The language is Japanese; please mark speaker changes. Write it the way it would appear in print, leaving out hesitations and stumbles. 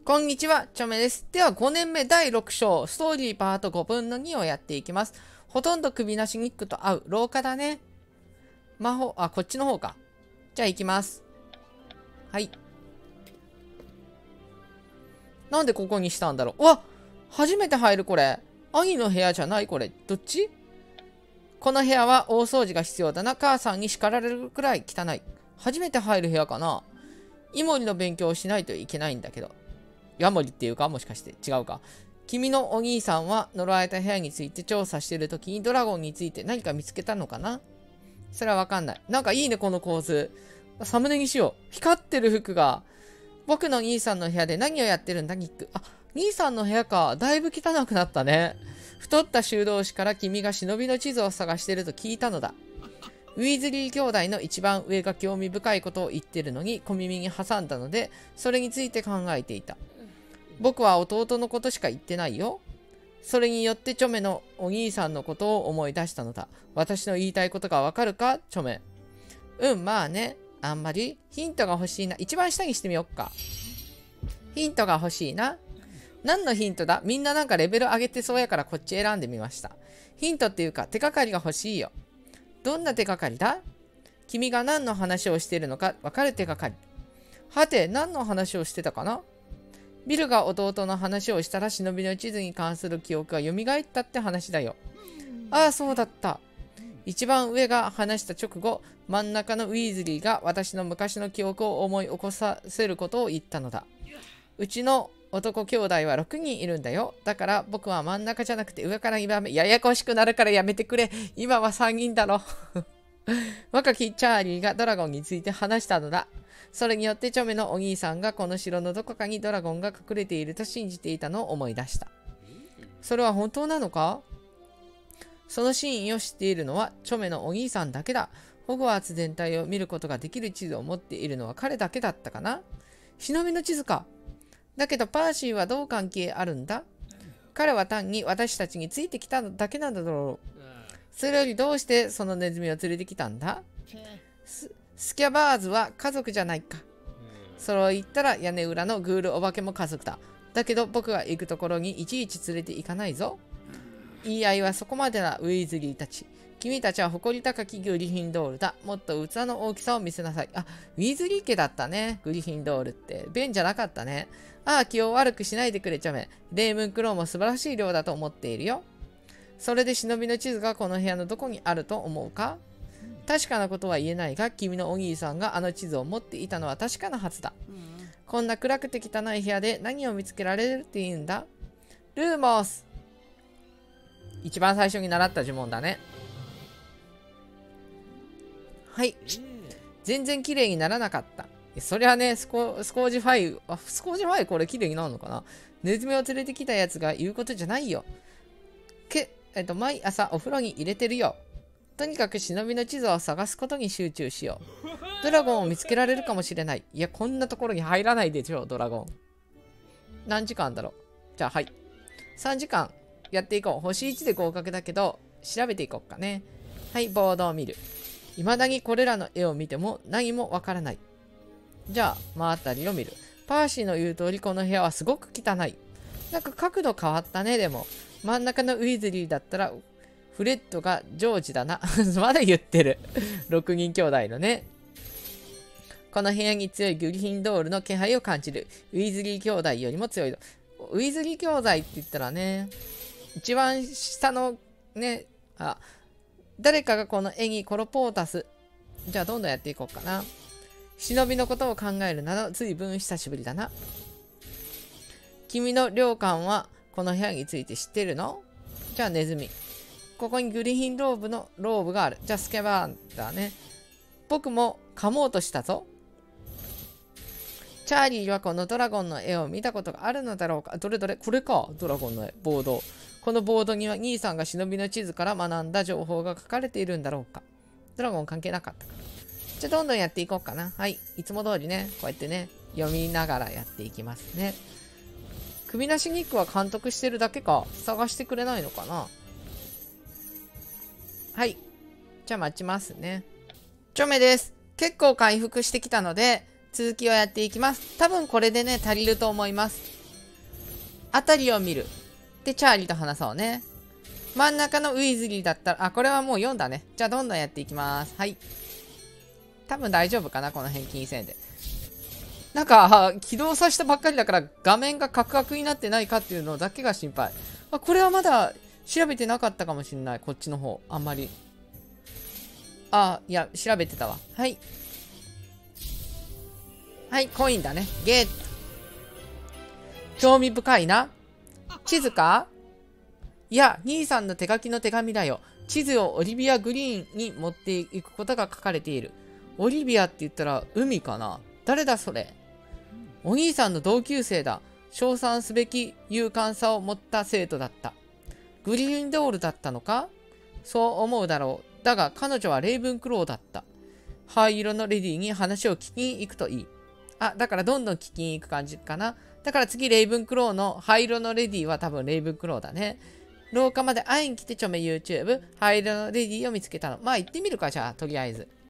Speaker 1: こんにちは、チョメです。では5年目第6章、ストーリーパート5分の2をやっていきます。ほとんど首なしニックと合う廊下だね。魔法、こっちの方か。じゃあ行きます。はい。なんでここにしたんだろう。うわ、初めて入るこれ。兄の部屋じゃないこれ。どっち？この部屋は大掃除が必要だな。母さんに叱られるくらい汚い。初めて入る部屋かな。イモリの勉強をしないといけないんだけど。ヤモリっていうかもしかして違うか。君のお兄さんは呪われた部屋について調査してるときにドラゴンについて何か見つけたのかな。それはわかんない。なんかいいねこの構図。サムネにしよう。光ってる服が。僕の兄さんの部屋で何をやってるんだニック。兄さんの部屋か。だいぶ汚くなったね。太った修道士から君が忍びの地図を探してると聞いたのだ。ウィーズリー兄弟の一番上が興味深いことを言ってるのに小耳に挟んだので、それについて考えていた。僕は弟のことしか言ってないよ。それによってチョメのお兄さんのことを思い出したのだ。私の言いたいことがわかるかチョメ。まあね。あんまりヒントが欲しいな。一番下にしてみよっか。ヒントが欲しいな。何のヒントだ？みんななんかレベル上げてそうやからこっち選んでみました。ヒントっていうか手がかりが欲しいよ。どんな手がかりだ？君が何の話をしているのかわかる手がかり。はて、何の話をしてたかな？ビルが弟の話をしたら忍びの地図に関する記憶が蘇ったって話だよ。ああ、そうだった。一番上が話した直後、真ん中のウィーズリーが私の昔の記憶を思い起こさせることを言ったのだ。うちの男兄弟は6人いるんだよ。だから僕は真ん中じゃなくて上から2番目。ややこしくなるからやめてくれ。今は3人だろ。若きチャーリーがドラゴンについて話したのだ。それによってチョメのお兄さんがこの城のどこかにドラゴンが隠れていると信じていたのを思い出した。それは本当なのか？その真意を知っているのはチョメのお兄さんだけだ。ホグワーツ全体を見ることができる地図を持っているのは彼だけだったかな？忍びの地図か。だけどパーシーはどう関係あるんだ？彼は単に私たちについてきただけなんだろう。それよりどうしてそのネズミを連れてきたんだ？スキャバーズは家族じゃないか。それを言ったら屋根裏のグールお化けも家族だ。だけど僕が行くところにいちいち連れて行かないぞ。言い合いはそこまでだ、ウィーズリーたち。君たちは誇り高きグリフィンドールだ。もっと器の大きさを見せなさい。ウィーズリー家だったね。グリフィンドールって。ベンじゃなかったね。気を悪くしないでくれチョメ。レイムンクローも素晴らしい量だと思っているよ。それで忍びの地図がこの部屋のどこにあると思うか？確かなことは言えないが、君のお兄さんがあの地図を持っていたのは確かなはずだ。こんな暗くて汚い部屋で何を見つけられるって言うんだ？ルーモス。一番最初に習った呪文だね。はい。全然綺麗にならなかった。そりゃね、スコージファイこれ綺麗になるのかな？ネズミを連れてきたやつが言うことじゃないよ。毎朝お風呂に入れてるよ。とにかく忍びの地図を探すことに集中しよう。ドラゴンを見つけられるかもしれない。いや、こんなところに入らないでしょ、ドラゴン。何時間だろう。じゃあ、はい。3時間やっていこう。星1で合格だけど、調べていこうかね。はい、ボードを見る。未だにこれらの絵を見ても何もわからない。じゃあ、真当たりを見る。パーシーの言う通り、この部屋はすごく汚い。なんか角度変わったね、でも。真ん中のウィズリーだったら、フレッドがジョージだな。まだ言ってる。6人兄弟のね。この部屋に強いグリフィンドールの気配を感じる。ウィズリー兄弟よりも強い。ウィズリー兄弟って言ったらね、一番下のね、誰かがこの絵にコロポータス。じゃあどんどんやっていこうかな。忍びのことを考えるなど随分久しぶりだな。君の領官はこの部屋について知ってるの？じゃあネズミ。ここにグリフィンローブがある。じゃあスキャバーだね。僕も噛もうとしたぞ。チャーリーはこのドラゴンの絵を見たことがあるのだろうか？どれこれか。ドラゴンの絵。ボード。このボードには兄さんが忍びの地図から学んだ情報が書かれているんだろうか？ドラゴン関係なかったか。じゃあどんどんやっていこうかな。はい。いつも通りね、こうやってね、読みながらやっていきますね。首なしニックは監督してるだけか。探してくれないのかな？はい。じゃあ待ちますね。チョメです。結構回復してきたので、続きをやっていきます。多分これでね、足りると思います。 あたりを見る。で、チャーリーと話そうね。真ん中のウィズリーだったら、あ、これはもう4だね。じゃあどんどんやっていきます。はい。多分大丈夫かな、この辺気にせんで。なんか、起動させたばっかりだから画面がカクカクになってないかっていうのだけが心配。あ、これはまだ調べてなかったかもしんない。こっちの方。あんまり。あ、いや、調べてたわ。はい。はい、コインだね。ゲット。興味深いな。地図か？いや、兄さんの手書きの手紙だよ。地図をオリビア・グリーンに持っていくことが書かれている。オリビアって言ったら海かな？誰だそれ？お兄さんの同級生だ。称賛すべき勇敢さを持った生徒だった。グリーンドールだったのか？そう思うだろう。だが彼女はレイブンクローだった。灰色のレディに話を聞きに行くといい。あ、だからどんどん聞きに行く感じかな。だから次レイブンクローの灰色のレディは多分レイブンクローだね。廊下まで会いに来てちょめ YouTube。灰色のレディを見つけたの。まあ行ってみるか、じゃあ、とりあえず。